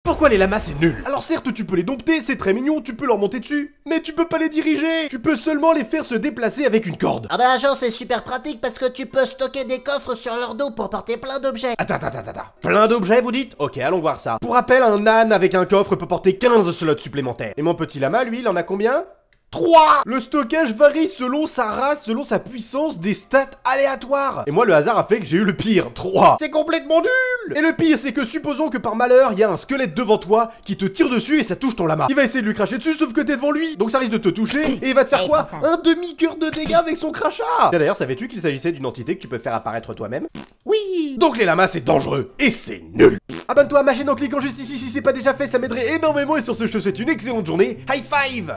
Pourquoi les lamas c'est nul? Alors certes tu peux les dompter, c'est très mignon, tu peux leur monter dessus, mais tu peux pas les diriger. Tu peux seulement les faire se déplacer avec une corde. Ah bah agent, c'est super pratique parce que tu peux stocker des coffres sur leur dos pour porter plein d'objets. Attends. Plein d'objets vous dites? Ok, allons voir ça. Pour rappel, un âne avec un coffre peut porter 15 slots supplémentaires. Et mon petit lama, lui, il en a combien? 3. Le stockage varie selon sa race, selon sa puissance, des stats aléatoires. Et moi le hasard a fait que j'ai eu le pire, 3. C'est complètement nul. Et le pire c'est que supposons que par malheur il y a un squelette devant toi qui te tire dessus et ça touche ton lama. Il va essayer de lui cracher dessus sauf que t'es devant lui. Donc ça risque de te toucher et il va te faire quoi? Un demi-cœur de dégâts avec son crachat. D'ailleurs savais-tu qu'il s'agissait d'une entité que tu peux faire apparaître toi-même? Oui. Donc les lamas c'est dangereux et c'est nul. Abonne-toi à ma chaîne en cliquant juste ici si c'est pas déjà fait, ça m'aiderait énormément et sur ce je te souhaite une excellente journée. High five.